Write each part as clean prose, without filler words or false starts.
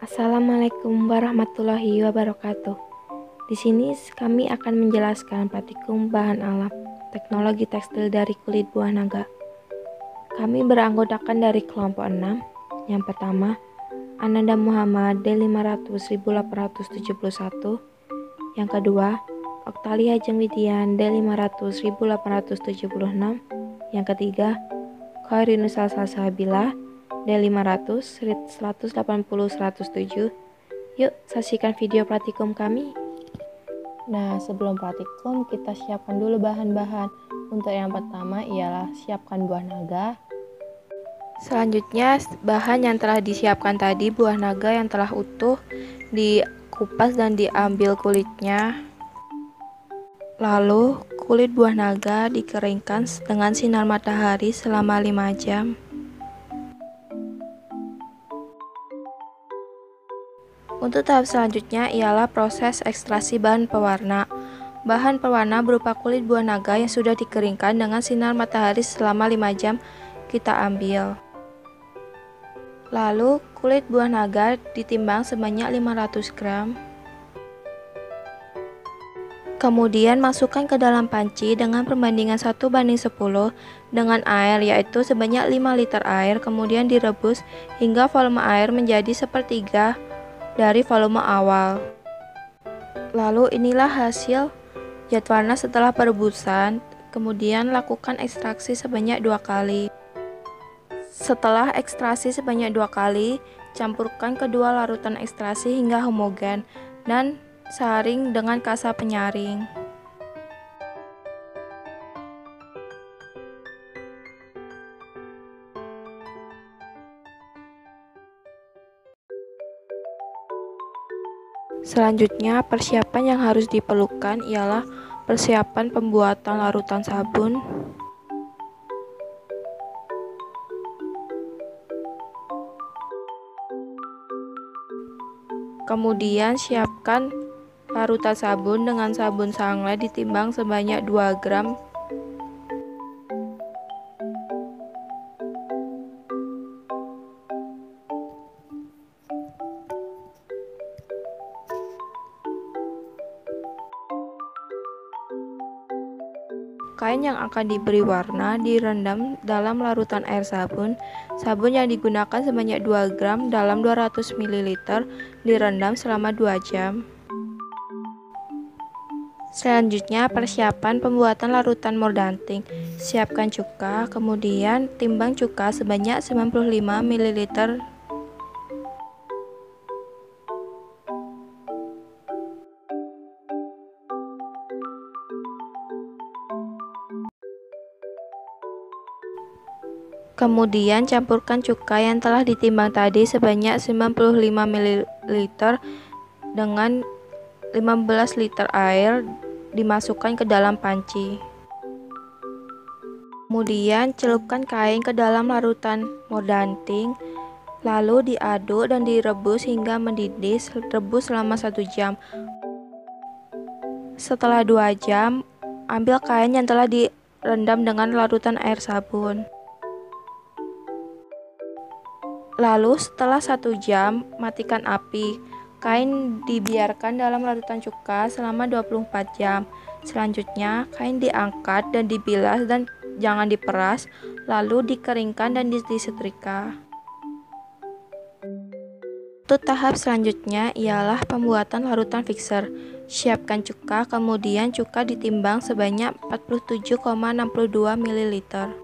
Assalamualaikum warahmatullahi wabarakatuh. Di sini kami akan menjelaskan praktikum bahan alam teknologi tekstil dari kulit buah naga. Kami beranggotakan dari kelompok 6. Yang pertama, Ananda Muhammad D500 1871. Yang kedua, Oktalia Jeng Widian D500 1876. Yang ketiga, Khairinus Salsabila D500 180 107. Yuk saksikan video praktikum kami. Nah, sebelum praktikum kita siapkan dulu bahan-bahan. Untuk yang pertama ialah siapkan buah naga. Selanjutnya bahan yang telah disiapkan tadi, buah naga yang telah utuh dikupas dan diambil kulitnya. Lalu kulit buah naga dikeringkan dengan sinar matahari selama 5 jam. Untuk tahap selanjutnya ialah proses ekstraksi bahan pewarna. Bahan pewarna berupa kulit buah naga yang sudah dikeringkan dengan sinar matahari selama 5 jam kita ambil. Lalu kulit buah naga ditimbang sebanyak 500 gram. Kemudian masukkan ke dalam panci dengan perbandingan 1:10 dengan air, yaitu sebanyak 5 liter air. Kemudian direbus hingga volume air menjadi sepertiga dari volume awal. Lalu inilah hasil zat warna setelah perebusan. Kemudian lakukan ekstraksi sebanyak 2 kali. Setelah ekstraksi sebanyak 2 kali, campurkan kedua larutan ekstraksi hingga homogen dan saring dengan kasa penyaring. Selanjutnya, persiapan yang harus diperlukan ialah persiapan pembuatan larutan sabun, kemudian siapkan larutan sabun dengan sabun sunlight ditimbang sebanyak 2 gram. Kain yang akan diberi warna direndam dalam larutan air sabun. Sabun yang digunakan sebanyak 2 gram dalam 200 ml direndam selama 2 jam. Selanjutnya, persiapan pembuatan larutan mordanting. Siapkan cuka, kemudian timbang cuka sebanyak 95 ml. Kemudian campurkan cuka yang telah ditimbang tadi sebanyak 95 ml dengan 15 liter air dimasukkan ke dalam panci. Kemudian celupkan kain ke dalam larutan mordanting, lalu diaduk dan direbus hingga mendidih. Rebus selama 1 jam. Setelah 2 jam, ambil kain yang telah direndam dengan larutan air sabun. Lalu setelah 1 jam, matikan api. Kain dibiarkan dalam larutan cuka selama 24 jam. Selanjutnya, kain diangkat dan dibilas dan jangan diperas, lalu dikeringkan dan disetrika. Untuk tahap selanjutnya ialah pembuatan larutan fixer. Siapkan cuka, kemudian cuka ditimbang sebanyak 47,62 ml.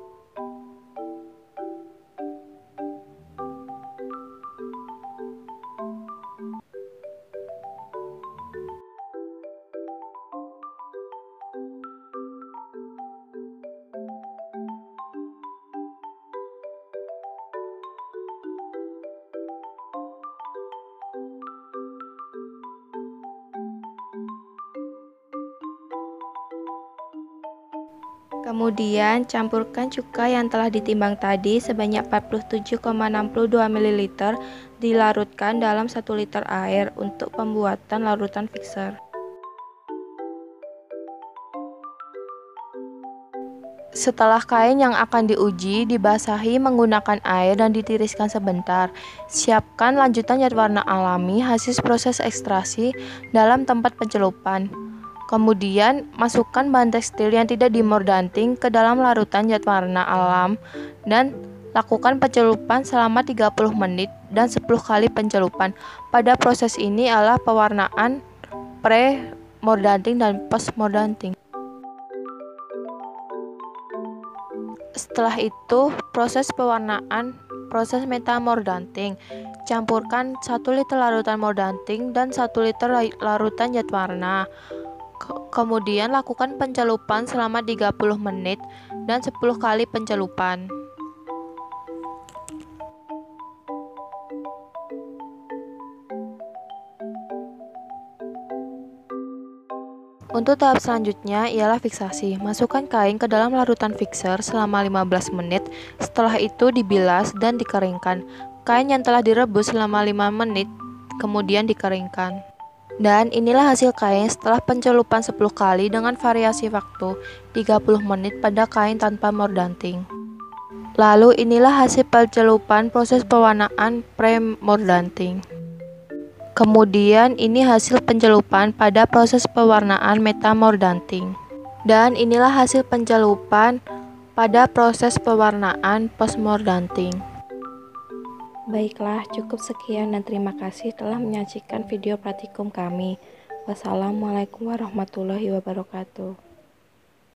Kemudian campurkan cuka yang telah ditimbang tadi sebanyak 47,62 ml dilarutkan dalam 1 liter air untuk pembuatan larutan fixer. Setelah kain yang akan diuji dibasahi menggunakan air dan ditiriskan sebentar, siapkan lanjutan cat warna alami hasil proses ekstraksi dalam tempat pencelupan. Kemudian, masukkan bahan tekstil yang tidak dimordanting ke dalam larutan cat warna alam dan lakukan pencelupan selama 30 menit dan 10 kali pencelupan. Pada proses ini adalah pewarnaan pre-mordanting dan post-mordanting. Setelah itu, proses pewarnaan, proses metamordanting. Campurkan 1 liter larutan mordanting dan 1 liter larutan cat warna. Kemudian lakukan pencelupan selama 30 menit dan 10 kali pencelupan. Untuk tahap selanjutnya ialah fiksasi. Masukkan kain ke dalam larutan fixer selama 15 menit. Setelah itu dibilas dan dikeringkan. Kain yang telah direbus selama 5 menit kemudian dikeringkan. Dan inilah hasil kain setelah pencelupan 10 kali dengan variasi waktu 30 menit pada kain tanpa mordanting. Lalu inilah hasil pencelupan proses pewarnaan pre-mordanting. Kemudian ini hasil pencelupan pada proses pewarnaan metamordanting. Dan inilah hasil pencelupan pada proses pewarnaan postmordanting. Baiklah, cukup sekian dan terima kasih telah menyaksikan video praktikum kami. Wassalamualaikum warahmatullahi wabarakatuh.